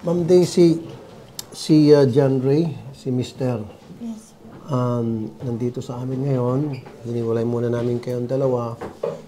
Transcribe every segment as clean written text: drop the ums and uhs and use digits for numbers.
Ma'am Daisy, si John Ray, si Mr. Yes. Nandito sa amin ngayon. Hiniwalay muna namin kayong dalawa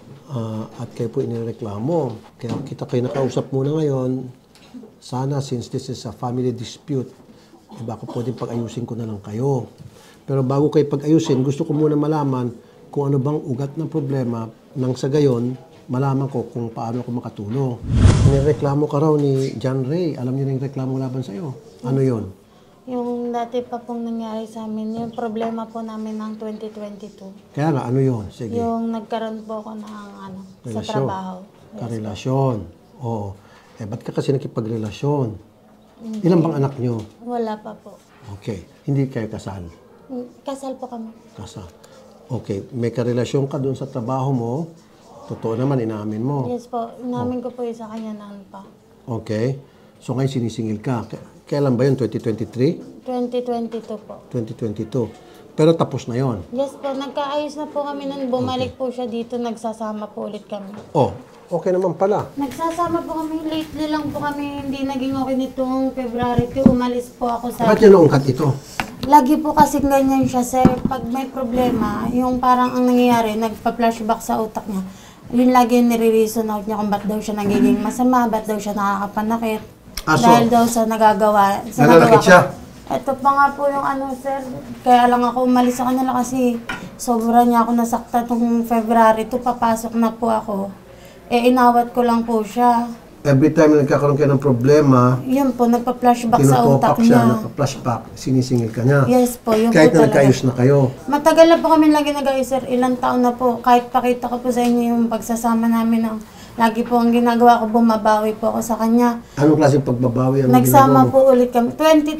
at kayo po inireklamo. Kaya kita kayo nakausap muna ngayon. Sana, since this is a family dispute, baka pwedeng pag-ayusin ko na lang kayo. Pero bago kayo pag-ayusin, gusto ko muna malaman kung ano bang ugat ng problema nang sa gayon, malaman ko kung paano ako makatulong. Nireklamo ka raw ni John Ray. Alam niyo na yung reklamo laban sa iyo. Ano yon? Yung dati pa pong nangyari sa amin, yung problema po namin ng 2022. Kaya nga, ano yon? Sige. Yung nagkaroon po ako ng sa trabaho. Karelasyon. Oo. Ba't ka kasi nakipagrelasyon? Ilan bang anak niyo? Wala pa po. Okay. Hindi kayo kasal? Kasal po kami. Kasal. Okay. May karelasyon ka doon sa trabaho mo. Totoo naman, inamin mo. Yes po. Inamin ko po yung sa kanya noon pa. Okay. So ngayon sinisingil ka. Kailan ba yun? 2023? 2022 po. 2022. Pero tapos na yon. Yes po. Nagkaayos na po kami nung bumalik po siya dito. Nagsasama po ulit kami. Oh, okay naman pala. Nagsasama po kami. Lately lang po kami. Hindi naging okay nitong February 2. Umalis po ako sa... Bakit yun naungkat ito? Lagi po kasi ganyan siya, sir. Pag may problema, yung parang ang nangyayari, nagpa-flashback sa utak niya. Yun lagi yung nire-reason out niya kung ba't daw siya nagiging masama, ba't daw siya nakakapanakit. Dahil daw sa nagagawa. Nananakit siya? Ito pa nga po yung sir. Kaya lang ako umalis sa kanila kasi sobra niya ako nasakta nung February 2, papasok na po ako. Inawat ko lang po siya. Every time na nagkakaroon kayo ng problema, yun po, nagpa-flashback sa utak siya, niya. nagpa-flashback, sinisingil ka niya. Yes po, yun kahit po na nagkaayos na kayo. Matagal na po kami lagi nag-ayos, sir. Ilang taon na po. Kahit pakita ko po sa inyo yung pagsasama namin. Lagi po ang ginagawa ko, bumabawi po ako sa kanya. Anong klaseng pagbabawi? Nagsama po ulit kami.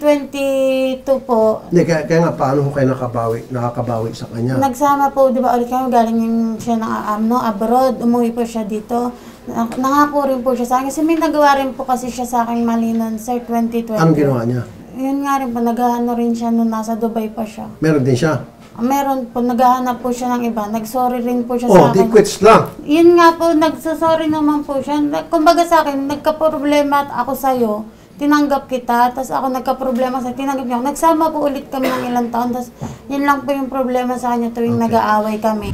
2022 po. Hindi, kaya nga, paano ko kayo nakakabawi sa kanya? Nagsama po, di ba, ulit kami. Galing yung siya ng abroad. Umuwi po siya dito. Nangako rin po siya sa akin. Kasi may nagawa rin po kasi siya sa akin mali nun, sir, 2020. Anong ginawa niya? Yun nga rin po, naghahanap rin siya nung nasa Dubai pa siya. Meron din siya? Meron po, naghahanap po siya ng iba. Nag-sorry rin po siya sa akin. Di quits lang. Yun nga po, nagsasorry naman po siya. Kumbaga sa akin, nagka-problema ako sa'yo. Tinanggap kita, tapos ako nagka-problema sa'yo. Tinanggap niya ako. Nagsama po ulit kami ng ilang taon. Tapos yun lang po yung problema sa kanya tuwing nag-aaway kami.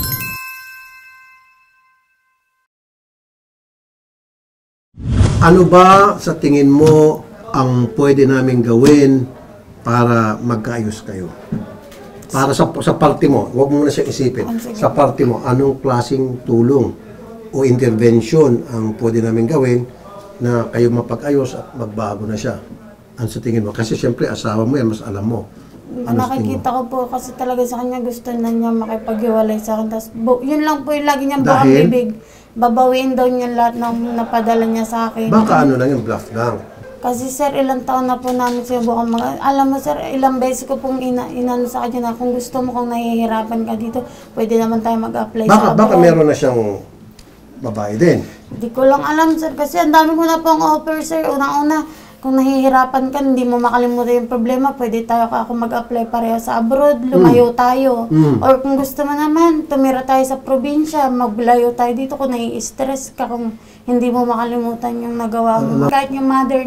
Ano ba sa tingin mo ang pwede namin gawin para magkaayos kayo? Para sa party mo, huwag mo na siya isipin. Sa party mo, anong klaseng tulong o intervention ang pwede namin gawin na kayo mapag-ayos at magbago na siya? Ano sa tingin mo? Kasi siyempre asawa mo yan, mas alam mo. Nakikita ko po kasi talaga sa kanya gusto na niya makipag-iwalay sa akin. Tapos yun lang po yung lagi niyang buong bibig. Babawiin daw niya lahat ng napadala niya sa akin. Baka ano lang yung bluff lang. Kasi sir, ilang taon na po namin siya buong alam mo sir, ilang beses ko pong inano sa kanya na kung gusto mo, kung nahihirapan ka dito, pwede naman tayo mag-apply sa abroad. Baka meron na siyang babae din. Hindi ko lang alam sir, kasi ang dami ko na pong offer sir. Una-una, kung nahihirapan ka, hindi mo makalimutan yung problema, pwede tayo ako mag-apply pareho sa abroad, lumayo tayo. Or kung gusto mo naman, tumira tayo sa probinsya, maglayo tayo dito kung nai-stress ka, kung hindi mo makalimutan yung nagawa mo. Kahit yung mother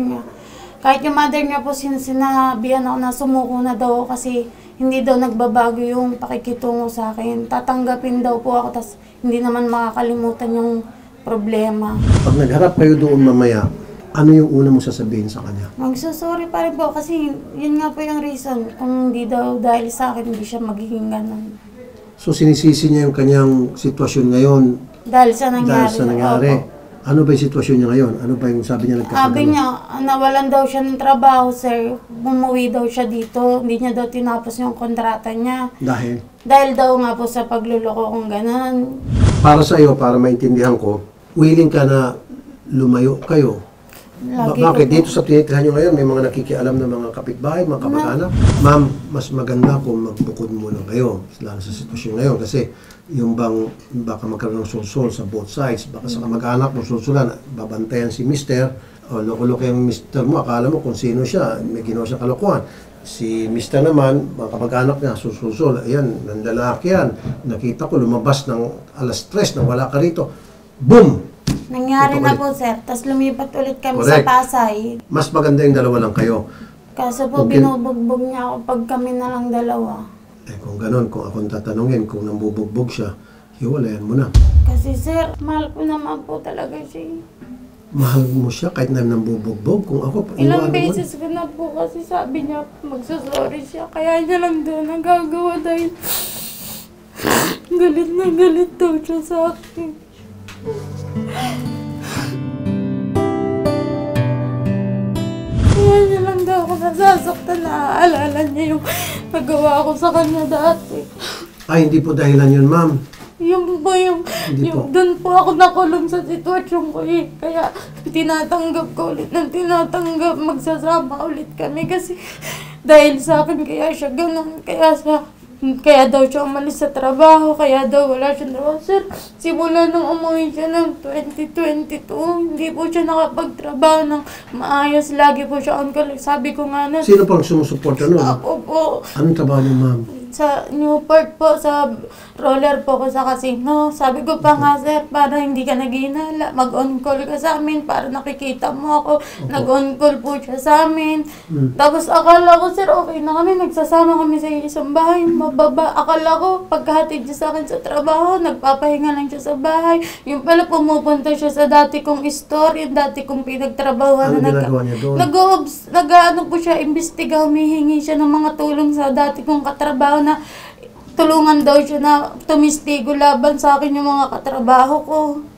niya po sinabihan ako na sumuko na daw kasi hindi daw nagbabago yung pakikitungo sa akin. Tatanggapin daw po ako, tas hindi naman makakalimutan yung problema. Pag nagharap kayo doon mamaya, ano yung una mo sasabihin sa kanya? Magsusorry pa rin po kasi yun nga po yung reason. Kung hindi daw dahil sa akin, hindi siya magiging ganun. So sinisisi niya yung kanyang sitwasyon ngayon? Dahil sa nangyari. Ano ba yung sitwasyon niya ngayon? Ano ba yung sabi niya nagkakagano? Sabi niya, nawalan daw siya ng trabaho, sir. Bumuwi daw siya dito. Hindi niya daw tinapos yung kontrata niya. Dahil? Dahil daw nga po sa pagluloko kung ganun. Para sa iyo, para maintindihan ko, willing ka na lumayo kayo. Bakit? Dito sa tinitirahan nyo ngayon, may mga nakikialam na mga kapitbahay, mga kamag-anak. Ma'am, mas maganda kung magbukod muna kayo, lalo sa sitwasyon ngayon. Kasi yung baka magkaroon ng sulsul sa both sides, baka sa kamag-anak mo sulsulan, babantayan si mister, o loko-loko yung mister mo, akala mo kung sino siya, may ginawa siya kalokohan. Si mister naman, mga kamag-anak niya, susulsul, ayan, nandalaki yan. Nakita ko lumabas ng alas 3 na wala ka rito. Boom! Nangyari na ulit. po, sir. Tapos lumipat ulit kami Correct. sa Pasay. Mas maganda yung dalawa lang kayo. Kaso po, Okay. binubugbog niya ako pag kami na lang dalawa. Eh kung ganun, kung akong tatanungin, kung nambubugbog siya, hiwalayan mo na. Kasi sir, mahal ko naman po talaga siya. Mahal mo siya kahit na nambubugbog. Kung ako, Ilang iwanan mo. beses ko na po kasi sabi niya magsasorry siya. Kaya niya lang doon nagagawa dahil galit na galit daw siya sa akin. Kaya niya lang daw ako nasasaktan, naaalala niya yung nagawa ko sa kanya dati. Ay, hindi po dahilan yun, ma'am. Yung po yung Hindi po. doon po ako nakulong sa sitwasyon ko eh. Kaya tinatanggap ko ulit ng tinatanggap, magsasama ulit kami kasi dahil sa akin kaya siya ganun, kaya daw siya umalis sa trabaho, kaya daw wala siyang trabaho. Sir, simula nung umuwi siya ng 2022, hindi po siya nakapagtrabaho ng maayos. Lagi po siya on call. Sabi ko nga na, Sino pang sumusuporta nun? ako po, Anong trabaho niyo, ma'am? sa Newport po, sa roller po ko sa casino. Sabi ko pa nga, sir, para hindi ka naghinala, mag-on call ka sa amin para nakikita mo ako. Nag-on call po siya sa amin. Tapos akala ko, sir, okay na kami. Nagsasama kami sa isang bahay. Mababa. Akala ko, pagkahatid siya sa akin sa trabaho, nagpapahinga lang siya sa bahay. Yung pala, pumupunta siya sa dati kong store, yung dati kong pinagtrabahuan. Ano ginagawa niya doon? Nag-ano po siya, imbestiga, humihingi siya ng mga tulong sa dati kong katrabaho na tulungan daw siya na tumistigo laban sa akin yung mga katrabaho ko.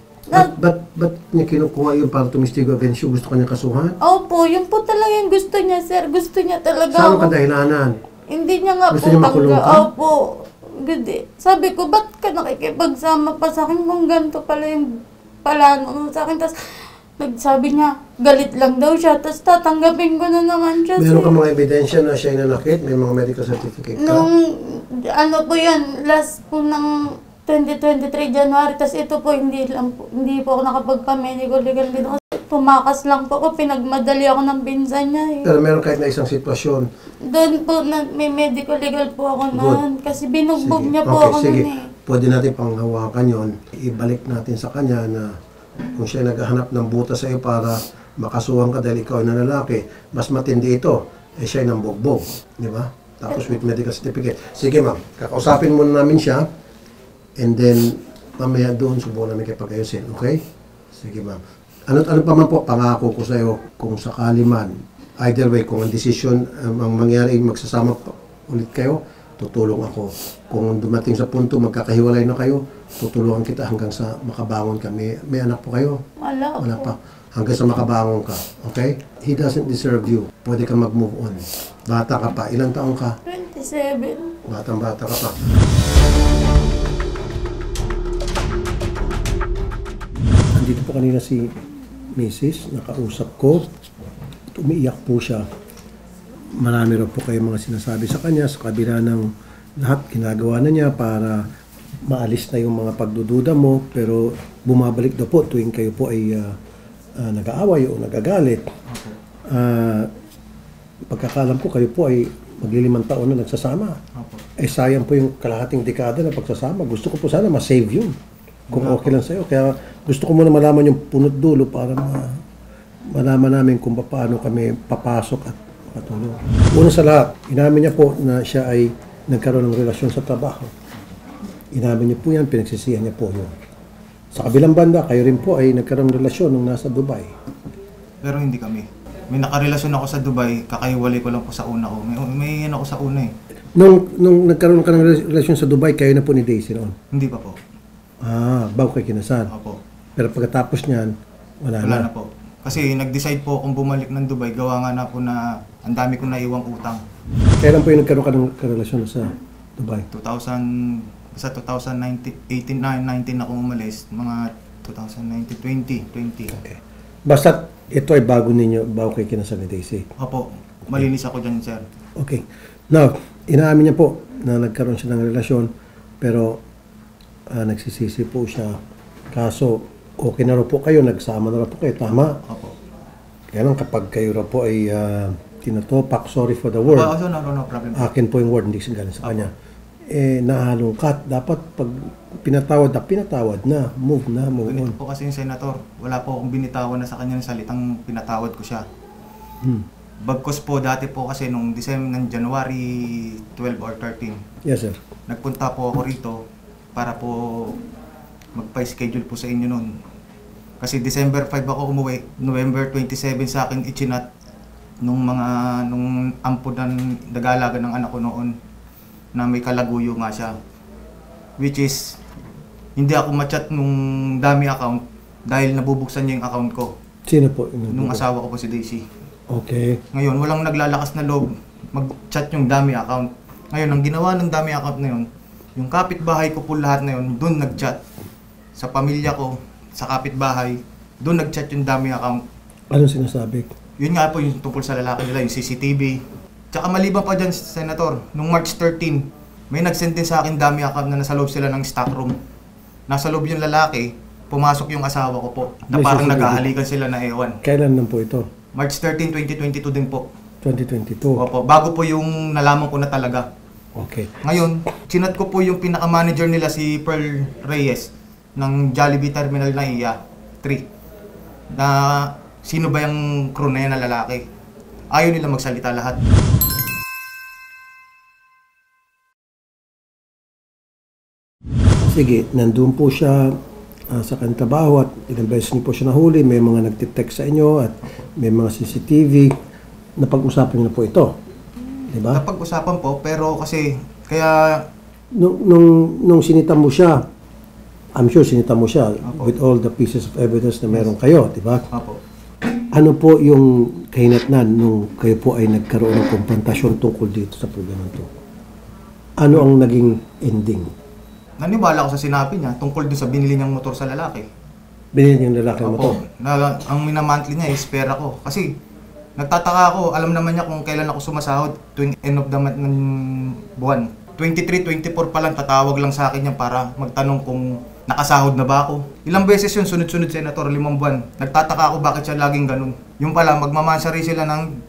Ba't niya kinukuha yun para tumistigo against you? Gusto ka niya kasuhan? Opo, yun po talaga yung gusto niya, sir. Gusto niya talaga Saan ako. ka dahilanan? Hindi niya nga Gusto po niya makulong ka? Opo. Good eh. Sabi ko, ba't ka nakikipagsama pa sa akin kung ganito pala yung palano mo sa akin? Tapos nagsabi niya, galit lang daw siya. Tapos tatanggapin ko na naman siya. Meron ka sir. mga ebidensya na siya ay nanakit? May mga medical certificate ka? Nung, ano po yan, last po ng 2023 January, tas ito po, hindi po ako nakapagpa-medical legal dito. Kasi tumakas lang po ako, pinagmadali ako ng pinsan niya eh. Pero meron kahit na isang sitwasyon. Doon po, may medical legal po ako noon. Kasi binugbog Sige. niya po Okay, ako sige. noon eh. Pwede natin panghawakan yon. Ibalik natin sa kanya na kung siya naghahanap ng buta sa iyo para makasuhan ka dahil ikaw ay na lalaki, mas matindi ito, eh siya ay nambogbog. Di ba? Tapos with medical certificate. Sige ma'am, kakausapin muna namin siya and then mamaya doon subukan namin kayo pag-ayusin. Okay? Sige ma'am. Ano pa man po, pangako ko sa iyo kung sakali man, either way, kung ang decision ang mangyari, magsasama pa ulit kayo, tutulong ako. Kung dumating sa punto, magkakahiwalay na kayo, tutulungan kita hanggang sa makabangon ka. May anak po kayo? Wala Wala po. pa. Hanggang sa makabangon ka. Okay? He doesn't deserve you. Pwede ka mag-move on. Bata ka pa. Ilang taong ka? 27. Batang-bata ka pa. Andito po kanina si Mrs. Nakausap ko. Umiiyak po siya. Marami raw po kayo mga sinasabi sa kanya sa kabila ng lahat ginagawa na niya para maalis na yung mga pagdududa mo, pero bumabalik daw po tuwing kayo po ay nag-aaway o nagagalit. Pagkakalam ko kayo po ay maglilimang taon na nagsasama. Eh sayang po yung kalahating dekada na pagsasama. Gusto ko po sana ma-save yun kung okay lang sa'yo. Kaya gusto ko muna malaman yung punot dulo para malaman namin kung paano kami papasok at patulong. Una sa lahat, inamin niya po na siya ay nagkaroon ng relasyon sa trabaho. Inamin niya po yan, pinagsisihan niya po yun. Sa kabilang banda, kayo rin po ay nagkaroon ng relasyon nung nasa Dubai. Pero hindi kami. May nakarelasyon ako sa Dubai, kakaiwalay ko lang po sa una ko. May ako sa una eh. Nung nagkaroon ka ng relasyon sa Dubai, kayo na po ni Daisy noon? Hindi pa po. Bago kayo kinasal. Opo. Pero pagkatapos niyan, wala Wala na po. Kasi nag-decide po akong bumalik ng Dubai, gawa nga na po na ang dami kong naiwang utang. Kailan po yung nagkaroon ka ng relasyon sa Dubai? Sa 2018-19 ako umalis, mga 2019-20. Okay. Basta ito ay bago kayo kinasal ni Daisy. Opo, malinis ako dyan, sir. Okay. Now, inaamin niya po na nagkaroon siya ng relasyon, pero nagsisisi po siya. Kaso, okay na raw po kayo, nagsama na raw po kayo, tama? Opo. Kaya lang kapag kayo raw po ay tinatopak, sorry for the word. No problem. Akin po yung word, hindi galing sa kanya. nahalungkat. Dapat pag pinatawad na, move on. Ganito po kasi yung senator, wala po akong binitawan na sa kanya ng salitang pinatawad ko siya. Bagkos po dati po kasi nung January 12 or 13, Yes, sir. nagpunta po ako rito para po magpa-schedule po sa inyo noon. Kasi December 5 ako umuwi, November 27 sa akin ichinat nung ampo ng nag-aalaga ng anak ko noon na may kalaguyo nga siya. Which is, hindi ako ma-chat nung dami account dahil nabubuksan niya yung account ko. Sino po? Nung asawa ko po si Daisy. Okay. Ngayon, walang naglalakas na loob mag-chat yung dami account. Ngayon, ang ginawa ng dami account na yun, yung kapitbahay ko po lahat na yun, doon nag-chat. Sa pamilya ko, sa kapitbahay, doon nag-chat yung dami account. Anong sinasabi? Yun nga po yung tungkol sa lalaki nila, yung CCTV. Tsaka maliban pa dyan, Senator, nung March 13, may nag-send din sa akin dami account na nasa loob sila ng stock room. Nasa loob yung lalaki, pumasok yung asawa ko po, na May parang CCTV. naghahalikan sila na ewan. Kailan lang po ito? March 13, 2022 din po. 2022. Opo, bago po yung nalaman ko na talaga. Okay. Ngayon, sinat ko po yung pinaka-manager nila si Pearl Reyes ng Jollibee Terminal na iya 3 na sino ba yung crew na yan na lalaki. Ayaw nila magsalita lahat. Sige, nandun po siya sa kanyang trabaho at ilang beses niyo po siya nahuli. May mga nagtitext sa inyo at may mga CCTV. Napag-usapan niyo na po ito. Diba? Napag-usapan po, pero kasi kaya Nung sinita mo siya, I'm sure sinita mo siya with all the pieces of evidence na meron kayo, di ba? Apo. Ano po yung kahinatnan nung kayo po ay nagkaroon ng komprontasyon tungkol dito sa problema ito? Ano ang naging ending? Naniwala ko sa sinabi niya tungkol doon sa binili niyang motor sa lalaki. Binili niyang lalaki mo to? Opo. Ang minamonthly niya is pera ko. Kasi nagtataka ako, alam naman niya kung kailan ako sumasahod tuwing end of the month ng buwan. 23, 24 pa lang, tatawag lang sa akin yan para magtanong kung nakasahod na ba ako. Ilang beses yun, sunod-sunod, Senator, 5 buwan. Nagtataka ako bakit siya laging ganun. Yung pala, magmamansari sila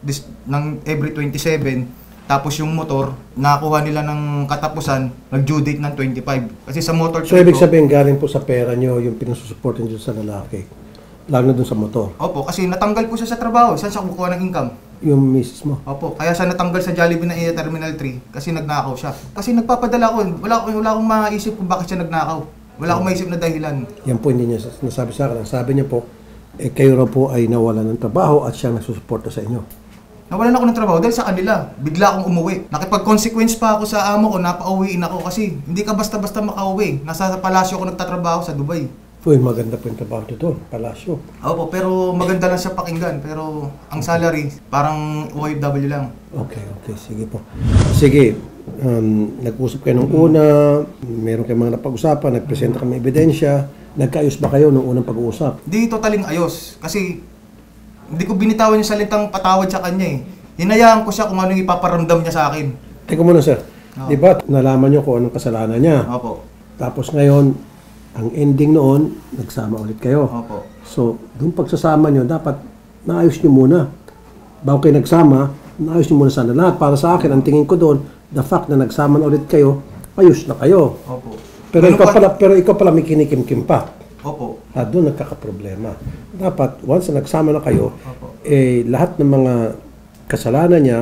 ng every 27, tapos yung motor, nakakuha nila ng katapusan, nag-due date ng 25. Kasi sa motor... So, ibig sabihin, galing po sa pera niyo yung pinasusupport niyo sa lalaki. Lalo na dun sa motor. Opo, kasi natanggal po siya sa trabaho. Saan siya kukuha ng income? Yung misis mo. Opo, kaya siya natanggal sa Jollibee na iya Terminal 3 kasi nagnakaw siya. Kasi nagpapadala ko, wala akong maisip kung bakit siya nagnakaw. Wala akong maisip na dahilan. Yan po hindi niya nasabi sa akin. Ang sabi niya po, kayo raw po ay nawalan ng trabaho at siya nagsusuporta sa inyo. Nawalan ako ng trabaho dahil sa kanila. Bigla akong umuwi. Nakipag-consequence pa ako sa amo ko, napauwiin ako kasi hindi ka basta-basta makauwi. Nasa palasyo ako nagtatrabaho sa Dubai. Uy, maganda po yung trabaho doon, palasyo. Opo, pero maganda lang siya pakinggan. Pero ang salary, parang OFW lang. Okay, sige po. Sige, nag-usap kayo nung una, meron kayong mga napag-usapan, nagpresenta kami ebidensya. Nagkaayos ba kayo nung unang pag-uusap? Di totaling ayos. Kasi hindi ko binitawan yung salitang patawad sa kanya eh. Hinayaan ko siya kung ano yung ipaparamdam niya sa akin. Teka muna sir, Oo. di ba nalaman niyo kung anong kasalanan niya? Opo. Tapos ngayon, ang ending noon, nagsama ulit kayo. Opo. So, doon pagsasama nyo, dapat naayos nyo muna. Bago kayo nagsama, naayos nyo muna sana lahat. Para sa akin, ang tingin ko doon, the fact na nagsama na ulit kayo, ayos na kayo. Opo. Pero Ganun ikaw pala may kinikimkim pa. Opo. At doon nagkakaproblema. Dapat, once na nagsama na kayo, Opo. lahat ng mga kasalanan niya,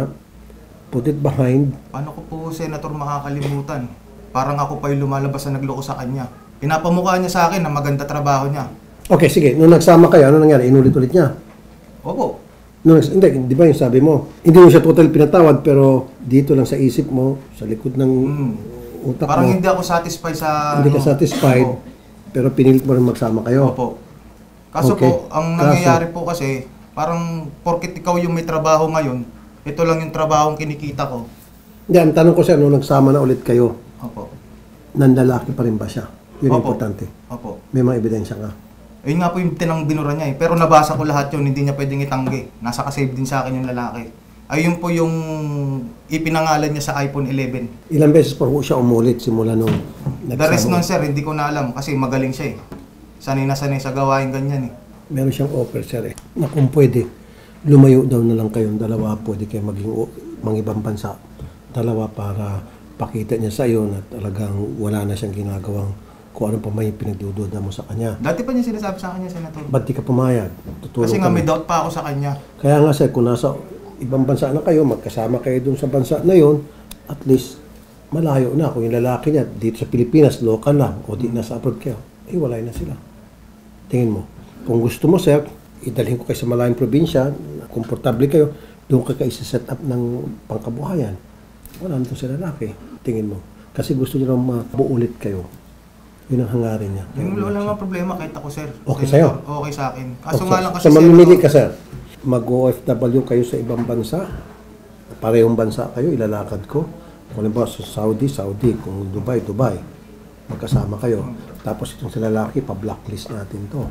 put it behind. Paano ko po, Senator, makakalimutan? Parang ako pa yung lumalabas na nagloko sa kanya. Pinapamukha niya sa akin na maganda trabaho niya. Okay, sige. Nung nagsama kayo, ano nangyari? Inulit-ulit niya? Opo. Hindi, di ba yung sabi mo? Hindi mo siya total pinatawad, pero dito lang sa isip mo, sa likod ng utak Parang mo, hindi ako satisfied sa... hindi ka satisfied, Opo. pero pinilit mo rin magsama kayo. Opo. Kaso Okay. po, ang nangyayari po kasi, parang porkit ikaw yung may trabaho ngayon, ito lang yung trabaho kinikita ko. Hindi, ang tanong ko siya, nung nagsama na ulit kayo, Opo. nanlalaki pa rin ba siya? Yun ang Opo. importante. Opo. May mga ebidensya nga. Ayun nga po yung tinang binura niya eh. Pero nabasa ko lahat yun, hindi niya pwedeng itanggi. Nasa kasave din sa akin yung lalaki. Ayun po yung ipinangalan niya sa iPhone 11. Ilang beses pa po siya umulit simula nung The rest nun nagsama. sir, hindi ko na alam kasi magaling siya eh. Sanay na sanay sa gawain ganyan eh. Meron siyang offer, sir, na kung pwede, lumayo daw na lang kayong dalawa, pwede kayo maging ibang bansa. Dalawa para pakita niya sa iyo na talagang wala na siyang ginagawang kung ano pa may pinagdududa mo sa kanya. Dati pa niya sinasabi sa kanya, Senator. Ba't di ka pumayag? Tutulong Kasi nga kami. may doubt pa ako sa kanya. Kaya nga sir, kung nasa ibang bansa na kayo, magkasama kayo dun sa bansa na yon, at least malayo na. Kung yung lalaki niya dito sa Pilipinas, local lang, o di nasa abroad kayo, walay na sila. Tingin mo. Kung gusto mo sir, idalhin ko kayo sa malayong probinsya, komportable kayo, doon ka isa-set up ng pangkabuhayan. Wala nito sa lalaki. Tingin mo. Kasi gusto niya lang mabuulit kayo. Yun ang hangarin niya. Yung wala nga problema kahit ako, sir. Okay sa'yo? Okay sa akin. Kaso Okay. nga lang kasi, So mamimili ka sir, mag-OFW kayo sa ibang bansa, parehong bansa kayo, ilalakad ko. Kung ba sa Saudi, kung Dubai, magkasama kayo. Tapos itong sa lalaki, pa-blacklist natin to.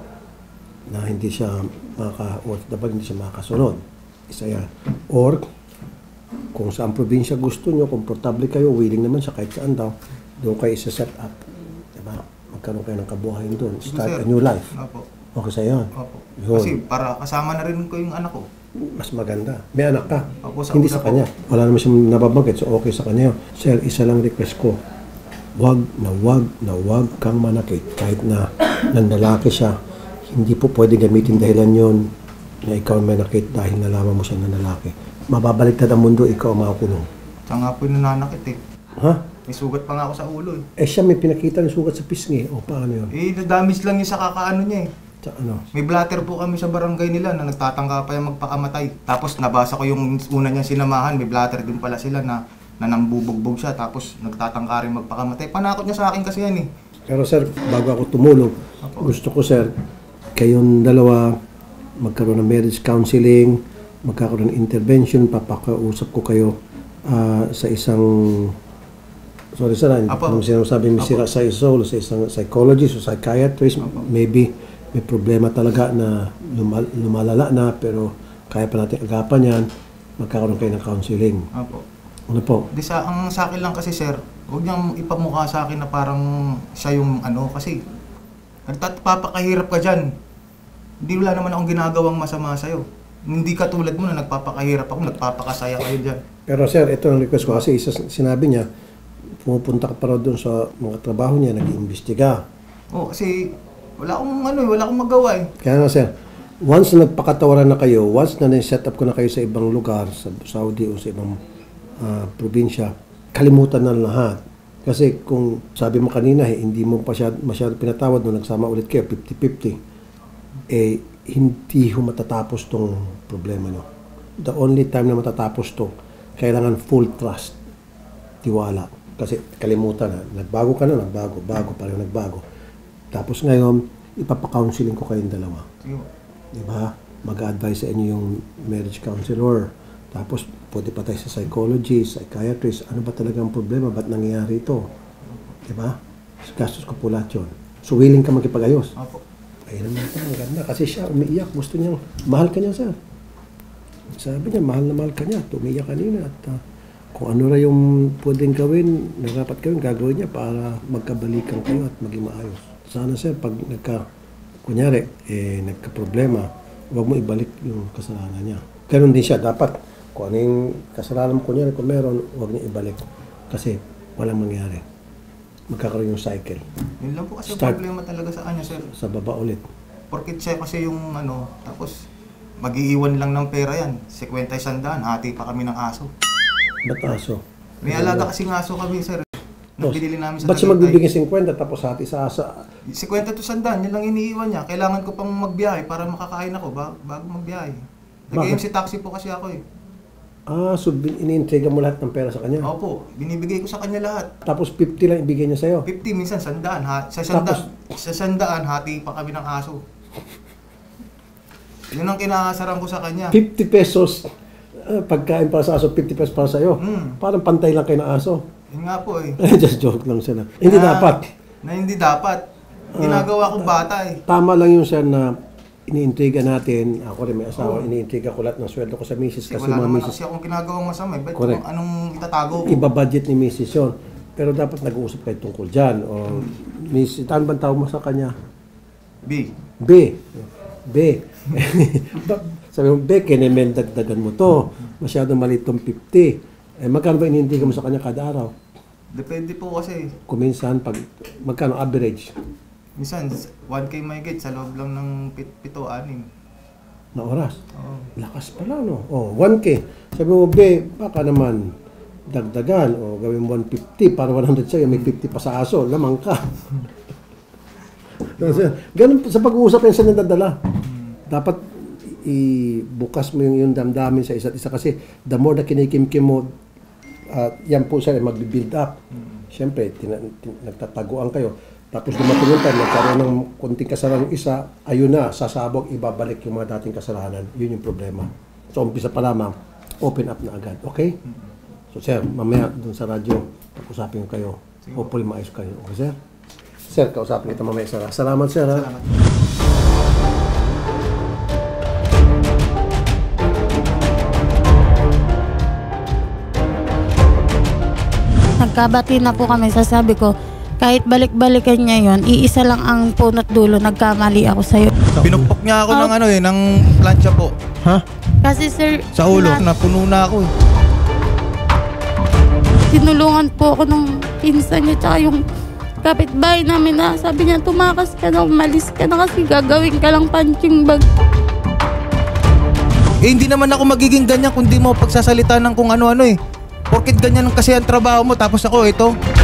Na hindi siya OFW, hindi siya makakasunod. Isa yan. Or, kung saan probinsya gusto nyo, komportable kayo, willing naman siya kahit saan daw, doon kayo isa-set up. Diba? Magkaroon kayo ng kabuhayan doon. Start a new life. Opo. Okay sa yan. Opo. Yun. Kasi para kasama na rin ko yung anak ko. Mas maganda. May anak ka. Opo, sa Hindi una sa po. kanya. Wala naman siyang nababanggit. So okay sa kanya yun. Sir, isa lang request ko. Wag kang manakit. Kahit na nanlalaki siya, hindi po pwede gamitin dahilan yon na ikaw manakit dahil nalaman mo siya nanlalaki. Mababaliktad ang mundo, ikaw ang makakulong. Siya nga po yung nananakit eh. Ha? May sugat pa nga ako sa ulo eh. Siya may pinakita ng sugat sa pisngi. O paano yun? Na-damage lang yung sa kakaano niya eh. Sa ano? May blatter po kami sa barangay nila na nagtatangka pa yung magpakamatay. Tapos nabasa ko yung una niyang sinamahan, may blatter din pala sila na nambubugbog siya. Tapos nagtatangka rin magpakamatay. Panakot niya sa akin kasi yan eh. Pero sir, bago ako tumulong, gusto ko sir, kayong dalawa magkaroon ng marriage counseling, magkakaroon ng intervention, papakausap ko kayo sa isang, sorry sir, kung sinasabi may sira sa soul, sa isang psychologist o psychiatrist, maybe may problema talaga na lumalala na, pero kaya pa natin agapan yan, magkakaroon kayo ng counseling. Opo. Ano po? Ang sa akin lang kasi sir, huwag niyang ipamukha sa akin na parang siya yung ano, kasi nagpapakahirap ka dyan. Hindi wala naman akong ginagawang masama sa'yo. Hindi ka tulad mo na nagpapakahirap ako, nagpapakasaya kayo dyan. Pero sir, ito ang request ko kasi sinabi niya, pumupunta ka pa raw doon sa mga trabaho niya, nag-iimbestiga. Oo, kasi wala akong magawa eh. Kaya nga sir, once na nagpakatawaran na kayo, once na na-set up ko na kayo sa ibang lugar, sa Saudi o sa ibang probinsya, kalimutan na lahat. Kasi kung sabi mo kanina, hindi mo pa masyado pinatawad nung nagsama ulit kayo, 50-50, hindi ho matatapos tong problema nyo. The only time na matatapos to, kailangan full trust, tiwala. Kasi kalimutan na, nagbago ka na, parang nagbago. Tapos ngayon, ipapa-counseling ko kayong dalawa. Diba? Mag-advise sa inyo yung marriage counselor. Tapos, pwede pa tayo sa psychologist, psychiatrist. Ano ba talaga ang problema? Ba't nangyayari ito? Diba? Gastos ko po lahat yun. So, willing ka magkipag-ayos? Opo. Ayun naman ito, ang ganda. Kasi siya umiiyak. Gusto niyang, mahal ka niya, sir. Sabi niya, mahal na mahal ka niya. Tumiyak kanina. At kung ano na yung pwedeng gawin, na dapat gagawin niya para magkabalikan kayo at maging maayos. Sana, sir, pag kunyari, nagka-problema, huwag mo ibalik yung kasalanan niya. Ganun din siya. Dapat, kung ano yung kasalanan mo, kunyari, kung meron, huwag niya ibalik. Kasi walang mangyari. Magkakaroon yung cycle. Yun lang po kasi Start. problema talaga sa kanya, sir. Sa baba ulit. Porkit siya kasi yung ano, tapos mag-iiwan lang ng pera yan. 50 sandaan, hati pa kami ng aso. Ba't aso? May alaga kasing aso kami, sir. Nung binili namin sa Ba't siya Tagaytay. magbibigay 50 tapos hati sa asa? 50 to sandaan, yun lang iniiwan niya. Kailangan ko pang magbiyahe para makakain ako bago magbiyahe. Nag-MC taxi po kasi ako eh. So iniintriga mo lahat ng pera sa kanya? Opo, binibigay ko sa kanya lahat. Tapos 50 lang ibigay niya sa'yo? 50, minsan sandaan. Sa sandaan, hati pa kami ng aso. Yun ang kinakasaran ko sa kanya. 50 pesos pagkain para sa aso, 50 pesos para sa'yo. Parang pantay lang kayo ng aso. Yun nga po eh. Just joke lang sila. Hindi dapat. Na hindi dapat. Ginagawa ko bata eh. Tama lang yung sir na iniintriga natin. Ako rin may asawa, iniintriga ko lahat ng sweldo ko sa misis. Kasi Wala mga naman misis, kasi akong ginagawang masama eh. Ba't Correct. kung anong itatago ko? iba-budget ni misis yun. Pero dapat nag-uusap kayo tungkol dyan. O, misis, ano bang tawag mo sa kanya? B. B. Sabi mo, B, kinemendagdagan mo to. Masyadong maliit tong 50. Magkano ba inindigan mo sa kanya kada araw? Depende po kasi. Kuminsan, magkano average Minsan, 1K may get sa loob lang ng 7-6. na oras? Oo. Lakas pala, no? 1K. Sabi mo, be, baka naman dagdagan o gawin mo 150 para 100 sa'yo, may 50 pa sa aso, lamang ka. Ganun sa pag-uusap yan sa nadadala. Dapat ibukas mo yung damdamin sa isa't isa kasi the more na kinikimkim mo, yan po siya mag-build up. Siyempre, nagtataguan kayo. Tapos dumating yung time, nagkaroon ng konting kasalanan isa, ayun na, sasabog, ibabalik yung mga dating kasalanan. Yun yung problema. So, umpisa pa lamang, open up na agad. Okay? So, sir, mamaya dun sa radyo, pag-usapin ko kayo. Hopefully, maayos kayo. Okay, sir? Sir, kausapin kita mamaya, sir. Salamat, sir. Salamat. Nagkabati na po kami, sasabi ko, kahit balik-balikan niya yon, iisa lang ang punot dulo, nagkamali ako sa'yo. Pinukpok niya ako ng ng plancha po. Ha? Kasi sir, Sa ulo, napuno na ako eh. tinulungan po ako ng pinsan niya tsaka yung kapitbahay namin na sabi niya, tumakas ka na, umalis ka na kasi gagawin ka lang punching bag. Hindi naman ako magiging ganyan kung di mo pagsasalita ng kung ano-ano eh. Porket ganyan kasi ang trabaho mo tapos ako ito.